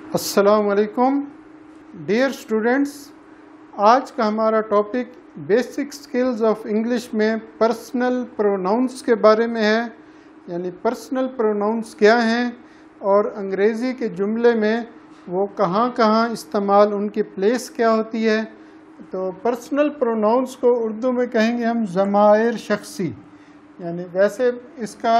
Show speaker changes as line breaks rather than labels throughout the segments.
السلام علیکم dear students, آج کا ہمارا topic basic skills of English میں پرسنل پروناؤنس کے بارے میں ہے. یعنی پرسنل پروناؤنس کیا ہیں اور انگریزی کے جملے میں وہ کہاں کہاں استعمال، ان کی پلیس کیا ہوتی ہے. تو پرسنل پروناؤنس کو اردو میں کہیں گے ہم ضمائر شخصی. یعنی ویسے اس کا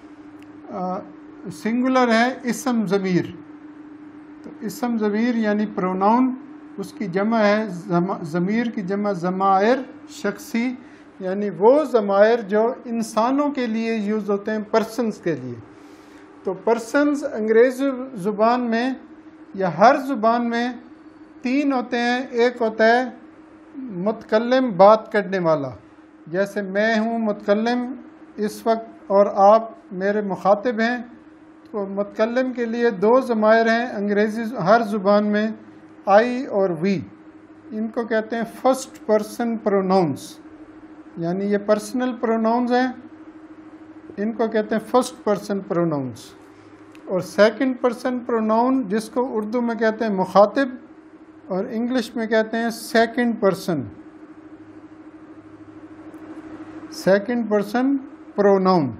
سنگولر ہے اسم ضمیر. تو اسم ضمیر یعنی پروناؤن، اس کی جمع ہے ضمیر کی جمع ضمائر شخصی. یعنی وہ ضمائر جو انسانوں کے لیے یوز ہوتے ہیں، پرسنز کے لیے. تو پرسنز انگریزی زبان میں یا ہر زبان میں تین ہوتے ہیں. ایک ہوتا ہے متکلم، بات کرنے والا، جیسے میں ہوں متکلم اس وقت اور آپ میرے مخاطب ہیں. تو متکلم کے لیے دو ضمائر ہیں انگریزی ہر زبان میں، آئی اور وی. ان کو کہتے ہیں فرسٹ پرسن پروناؤنس. یعنی یہ پرسنل پروناؤنز ہیں، ان کو کہتے ہیں فرسٹ پرسن پروناؤنس. اور سیکنڈ پرسن پروناؤن جس کو اردو میں کہتے ہیں مخاطب اور انگلش میں کہتے ہیں second person. Second person pronoun,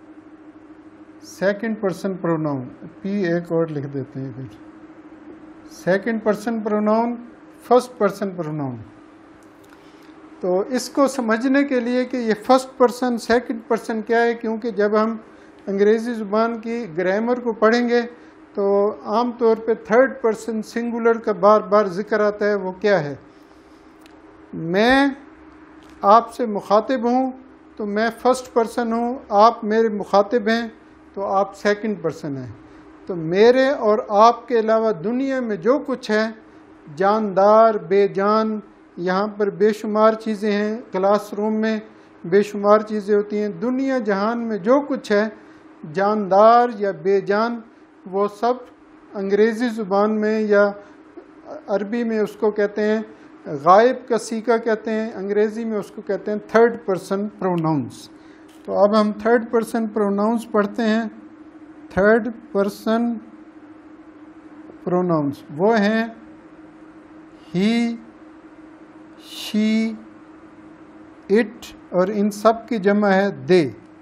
second person pronoun, P ایک اور لکھ دیتے ہیں پھر. Second person pronoun, first person pronoun. تو اس کو سمجھنے کے لیے کہ یہ فرسٹ پرسن سیکنڈ پرسن کیا ہے، کیونکہ جب ہم انگریزی زبان کی گرامر کو پڑھیں گے تو عام طور پہ تھرڈ پرسن سنگولر کا بار بار ذکر آتا ہے. وہ کیا ہے؟ میں آپ سے مخاطب ہوں تو میں فرسٹ پرسن ہوں، آپ میرے مخاطب ہیں تو آپ سیکنڈ پرسن ہیں. تو میرے اور آپ کے علاوہ دنیا میں جو کچھ ہے، جاندار، بے جان، یہاں پر بے شمار چیزیں ہیں، کلاس روم میں بے شمار چیزیں ہوتی ہیں. دنیا جہان میں جو کچھ ہے جاندار یا بے جان، وہ سب انگریزی زبان میں یا عربی میں اس کو کہتے ہیں غائب کا صیغہ کہتے ہیں، انگریزی میں اس کو کہتے ہیں تھرڈ پرسن پروناؤنس. تو اب ہم تھرڈ پرسن پروناؤنس پڑھتے ہیں. تھرڈ پرسن پروناؤنس وہ ہیں ہی، شی، اٹ، اور ان سب کی جمع ہے دے.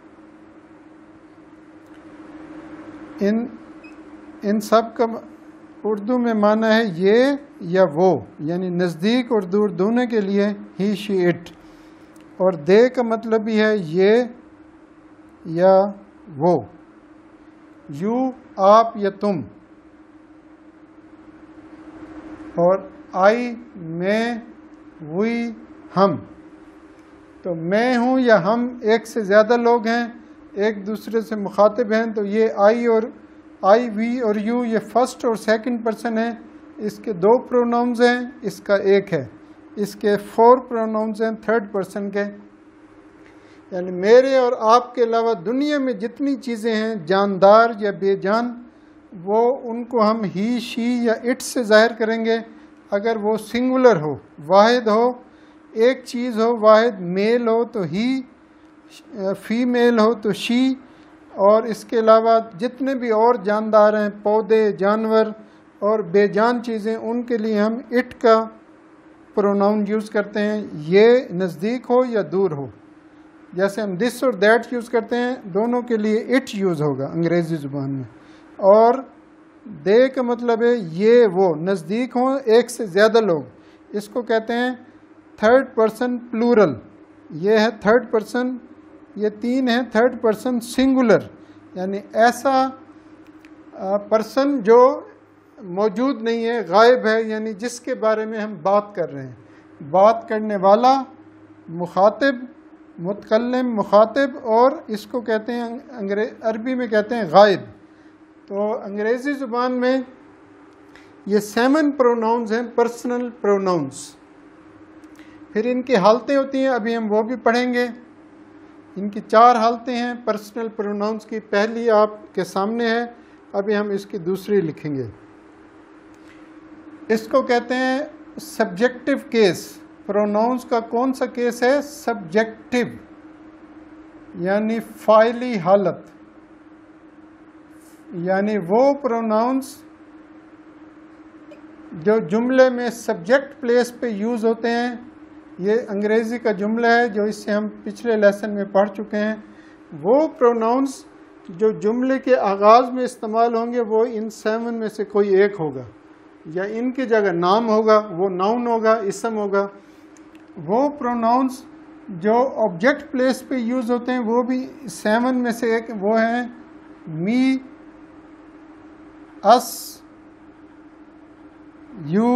ان سب کا اردو میں معنی ہے یہ یا وہ، یعنی نزدیک اور دور دونوں کے لیے ہی، شی، اٹ. اور دے کا مطلب بھی ہے یہ یا وہ، یو، آپ یا تم. اور آئی، میں، وی، ہم. تو میں ہوں یا ہم ایک سے زیادہ لوگ ہیں، ایک دوسرے سے مخاطب ہیں. تو یہ آئی، وی اور یو یہ فرسٹ اور سیکنڈ پرسن ہیں. اس کے دو پروناؤنز ہیں، اس کا ایک ہے. اس کے 4 پروناؤنز ہیں تھرڈ پرسن کے. یعنی میرے اور آپ کے علاوہ دنیا میں جتنی چیزیں ہیں جاندار یا بے جان، وہ ان کو ہم ہی، شی یا اٹ سے ظاہر کریں گے اگر وہ سنگولر ہو، واحد ہو، ایک چیز ہو واحد. میل ہو تو ہی، فیمیل ہو تو شی. اور اس کے علاوہ جتنے بھی اور جاندار ہیں، پودے، جانور اور بے جان چیزیں، ان کے لیے ہم اٹ کا پروناؤن یوز کرتے ہیں، یہ نزدیک ہو یا دور ہو. جیسے ہم دس اور دیٹ یوز کرتے ہیں، دونوں کے لیے اٹ یوز ہوگا انگریزی زبان میں. اور دے کا مطلب ہے یہ وہ، نزدیک ہوں ایک سے زیادہ لوگ. اس کو کہتے ہیں تھرڈ پرسن پلورل. یہ ہے تھرڈ پرسن، یہ 3 ہیں تھرڈ پرسن سنگولر. یعنی ایسا پرسن جو موجود نہیں ہے، غائب ہے، یعنی جس کے بارے میں ہم بات کر رہے ہیں. بات کرنے والا، مخاطب، متکلم، مخاطب، اور اس کو کہتے ہیں عربی میں کہتے ہیں غائب. تو انگریزی زبان میں یہ 7 پروناؤنز ہیں پرسنل پروناؤنز. پھر ان کی حالتیں ہوتی ہیں، ابھی ہم وہ بھی پڑھیں گے. ان کی 4 حالتیں ہیں پرسنل پروناؤنز کی. پہلی آپ کے سامنے ہے، ابھی ہم اس کی دوسری لکھیں گے. اس کو کہتے ہیں سبجیکٹو کیس. پروناؤنز کا کون سا کیس ہے؟ سبجیکٹو، یعنی فاعلی حالت. یعنی وہ پروناؤنس جو جملے میں سبجیکٹ پلیس پہ یوز ہوتے ہیں، یہ انگریزی کا جملہ ہے جو اس سے ہم پچھلے لیسن میں پڑھ چکے ہیں. وہ پروناؤنس جو جملے کے آغاز میں استعمال ہوں گے وہ ان 7 میں سے کوئی ایک ہوگا، یا ان کی جگہ نام ہوگا، وہ ناؤن ہوگا، اسم ہوگا. وہ پروناؤنس جو آبجیکٹ پلیس پہ یوز ہوتے ہیں وہ بھی 7 میں سے ایک وہ ہیں می، اس، یو،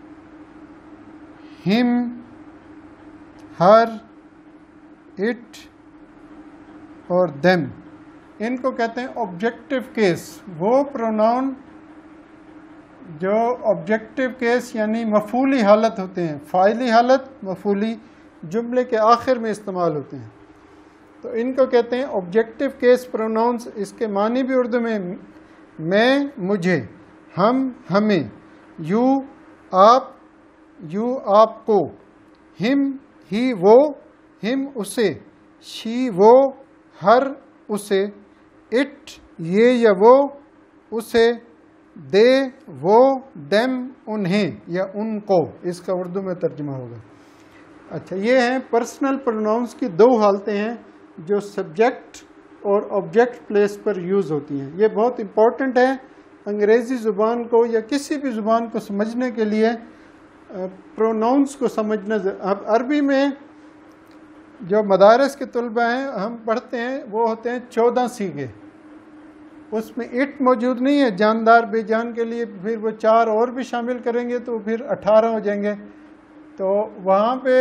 ہم، ہر، اٹ اور دیم. ان کو کہتے ہیں آبجیکٹو کیس. وہ پروناؤن جو آبجیکٹو کیس یعنی مفعولی حالت ہوتے ہیں، فاعلی حالت، مفعولی، جملے کے آخر میں استعمال ہوتے ہیں، تو ان کو کہتے ہیں آبجیکٹو کیس پروناؤنس. اس کے معنی بھی اردو میں مجھے، ہم ہمیں، یو آپ، یو آپ کو، ہم ہی وہ، ہم اسے، شی وہ ہر اسے، اٹ یہ یا وہ اسے، دے وہ دیم انہیں یا ان کو. اس کا اردو میں ترجمہ ہوگا. اچھا، یہ ہیں پرسنل پروناؤنس کی 2 حالتیں ہیں جو سبجیکٹ اور آبجیکٹ پلیس پر یوز ہوتی ہیں. یہ بہت امپورٹنٹ ہے انگریزی زبان کو یا کسی بھی زبان کو سمجھنے کے لیے. پروناؤنس کو سمجھنا. اب عربی میں جو مدارس کے طلبہ ہیں ہم پڑھتے ہیں وہ ہوتے ہیں 14 صیغے. اس میں اٹ موجود نہیں ہے جاندار بے جان کے لیے، پھر وہ 4 اور بھی شامل کریں گے تو پھر 18 ہو جائیں گے. تو وہاں پہ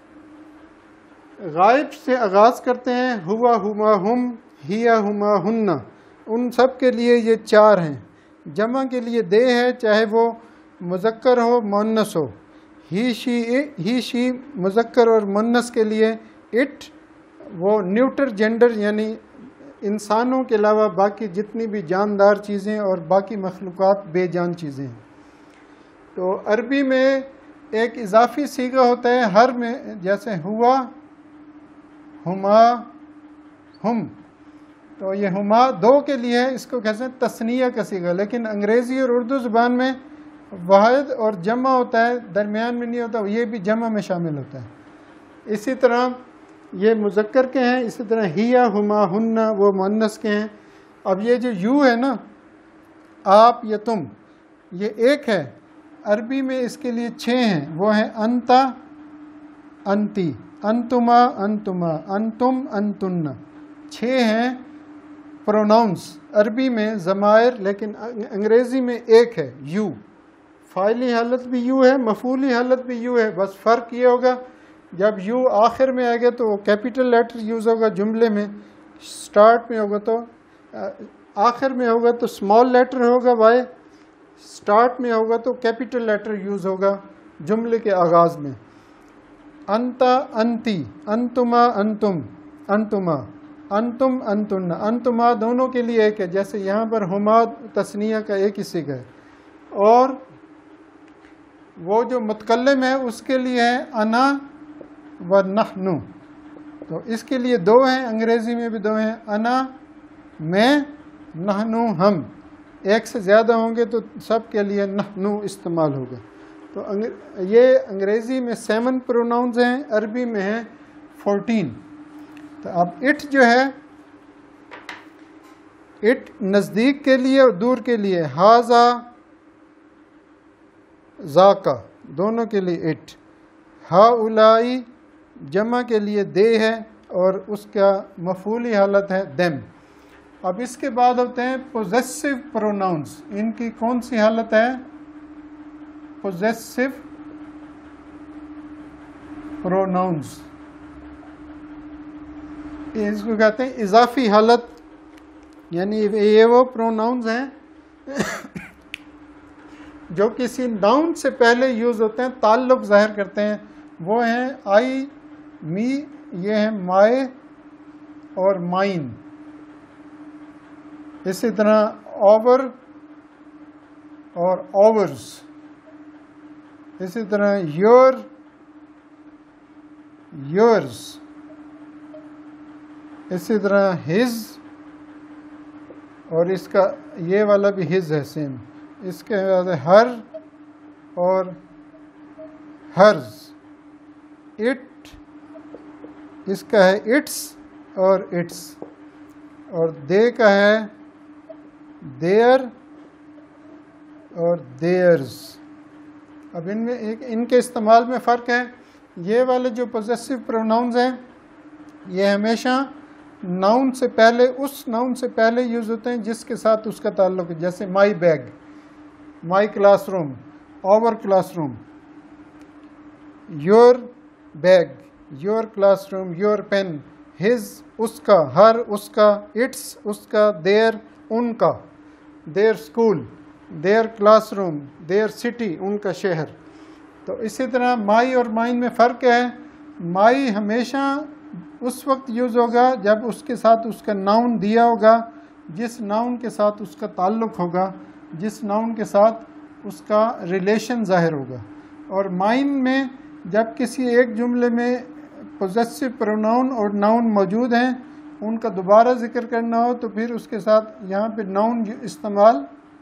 غائب سے آغاز کرتے ہیں، ہوا ہما ہم، ہیا ہما ہن. ان سب کے لیے یہ 4 ہیں. جمع کے لیے دے ہے، چاہے وہ مذکر ہو مؤنث ہو. ہی شی مذکر اور مؤنث کے لیے. اٹ وہ نیوٹر جینڈر یعنی انسانوں کے علاوہ باقی جتنی بھی جاندار چیزیں اور باقی مخلوقات بے جان چیزیں ہیں. تو عربی میں ایک اضافی صیغہ ہوتا ہے ہر میں، جیسے ہوا، ہما، ہم. تو یہ ہما 2 کے لیے ہے، اس کو کہتے ہیں تثنیہ کا صیغہ. لیکن انگریزی اور اردو زبان میں واحد اور جمع ہوتا ہے، درمیان میں نہیں ہوتا، یہ بھی جمع میں شامل ہوتا ہے. اسی طرح یہ مذکر کے ہیں، اسی طرح ہیا ہما ہن وہ مؤنث کے ہیں. اب یہ جو یو ہے نا، آپ یا تم، یہ ایک ہے. عربی میں اس کے لیے 6 ہیں. وہ ہیں انتا، انتی، انتما، انتما، انتم، انتن. 6 ہیں پروناؤنس عربی میں ضمائر. لیکن انگریزی میں ایک ہے، یو. فاعلی حالت بھی یو ہے، مفعولی حالت بھی یو ہے. بس فرق یہ ہوگا جب یو آخر میں آئے گا تو وہ کیپیٹل لیٹر یوز ہوگا جملے میں. سٹارٹ میں ہوگا تو آخر میں ہوگا تو اسمال لیٹر ہوگا وائی. سٹارٹ میں ہوگا تو کیپیٹل لیٹر یوز ہوگا جملے کے آغاز میں. انتا، انتی، انتما، انتم، انتما، انتم، انتن. انتما دونوں کے لیے ایک ہے، جیسے یہاں پر ہما تثنیہ کا ایک ہی صیغہ ہے. اور وہ جو متکلم ہے اس کے لیے ہے انا و نحنو. تو اس کے لیے 2 ہیں، انگریزی میں بھی 2 ہیں، انا میں، نحنو ہم. ایک سے زیادہ ہوں گے تو سب کے لیے نحنو استعمال ہوگا. تو یہ انگریزی میں 7 پروناؤنز ہیں، عربی میں ہیں 14. تو اب اٹ جو ہے، اٹ نزدیک کے لیے اور دور کے لیے، ہاذا، ذاکا دونوں کے لیے اٹ. ہاؤلائی جمع کے لیے دے ہے اور اس کا مفعولی حالت ہے دیم. اب اس کے بعد ہوتے ہیں پوزیسو پروناؤنس. ان کی کون سی حالت ہے؟ Possessive pronouns. اس کو کہتے ہیں اضافی حالت. یعنی یہ وہ پروناؤنز ہیں جو کسی ناؤن سے پہلے یوز ہوتے ہیں، تعلق ظاہر کرتے ہیں. وہ ہیں آئی، می، یہ ہیں مائے اور مائن. اسی طرح اوور اور اوورز. اسی طرح یور، یورز. اسی طرح ہز، اور اس کا یہ والا بھی ہز ہے سیم. اس کے بعد ہر اور ہرز. اٹ اس کا ہے اٹس اور اٹس، اور دے کا ہے دیئر اور دیئرز. اب ان میں ان کے استعمال میں فرق ہے. یہ والے جو پوزیسو پروناؤنز ہیں یہ ہمیشہ ناؤن سے پہلے، اس ناؤن سے پہلے یوز ہوتے ہیں جس کے ساتھ اس کا تعلق ہے. جیسے my bag, my classroom, our classroom. Your bag, your classroom, your pen. His اس کا، ہر اس کا، اٹس اس کا، دیر ان کا، their school, their classroom, their city ان کا شہر. تو اسی طرح مائی اور مائن میں فرق ہے. مائی ہمیشہ اس وقت یوز ہوگا جب اس کے ساتھ اس کا ناؤن دیا ہوگا، جس ناؤن کے ساتھ اس کا تعلق ہوگا، جس ناؤن کے ساتھ اس کا ریلیشن ظاہر ہوگا. اور مائن میں جب کسی ایک جملے میں پوزیسو پروناؤن اور ناؤن موجود ہیں، ان کا دوبارہ ذکر کرنا ہو تو پھر اس کے ساتھ یہاں پہ ناؤن استعمال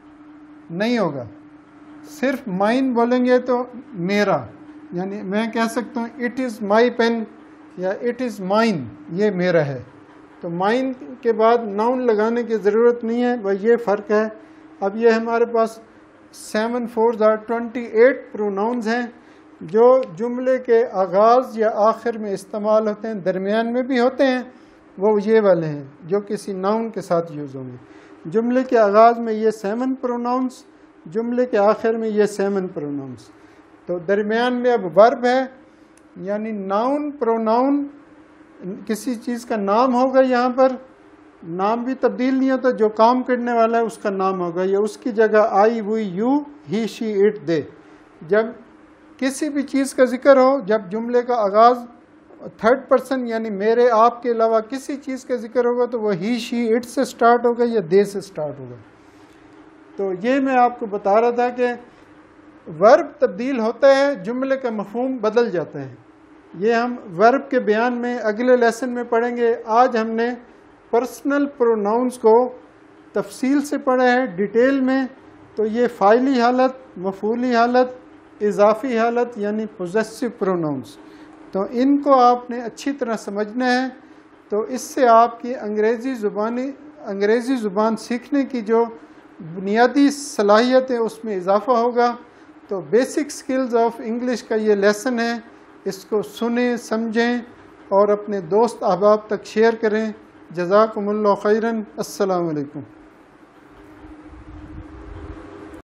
نہیں ہوگا. صرف مائن بولیں گے تو میرا، یعنی میں کہہ سکتا ہوں اٹ از مائی پین یا اٹ از مائن، یہ میرا ہے. تو مائن کے بعد ناؤن لگانے کی ضرورت نہیں ہے. بھائی یہ فرق ہے. اب یہ ہمارے پاس 7 4 28 پروناؤنز ہیں جو جملے کے آغاز یا آخر میں استعمال ہوتے ہیں، درمیان میں بھی ہوتے ہیں. وہ یہ والے ہیں جو کسی ناؤن کے ساتھ یوز ہوں گے. جملے کے آغاز میں یہ 7 پروناؤنز، جملے کے آخر میں یہ 7 پروناؤنز. تو درمیان میں اب ورب ہے، یعنی ناؤن پروناؤن کسی چیز کا نام ہوگا. یہاں پر نام بھی تبدیل نہیں ہوتا، جو کام کرنے والا ہے اس کا نام ہوگا، یا اس کی جگہ آئی، وی، یو، ہی، شی، اٹ، دے. جب کسی بھی چیز کا ذکر ہو، جب جملے کا آغاز 3rd پرسن یعنی میرے، آپ کے علاوہ کسی چیز کا ذکر ہوگا تو وہ ہی، شی، اٹ سے سٹارٹ ہوگا یا دے سے سٹارٹ ہوگا. تو یہ میں آپ کو بتا رہا تھا کہ ورب تبدیل ہوتا ہے، جملے کا مفہوم بدل جاتا ہے. یہ ہم ورب کے بیان میں اگلے لیسن میں پڑھیں گے. آج ہم نے پرسنل پروناؤنز کو تفصیل سے پڑھا ہے، ڈیٹیل میں. تو یہ فاعلی حالت، مفعولی حالت، اضافی حالت یعنی پوزیسو پروناؤنز. تو ان کو آپ نے اچھی طرح سمجھنا ہے. تو اس سے آپ کی انگریزی زبان سیکھنے کی جو بنیادی صلاحیت ہے اس میں اضافہ ہوگا. تو بیسک سکلز آف انگلش کا یہ لیسن ہے. اس کو سنیں، سمجھیں اور اپنے دوست احباب تک شیئر کریں. جزاکم اللہ خیرا. السلام علیکم.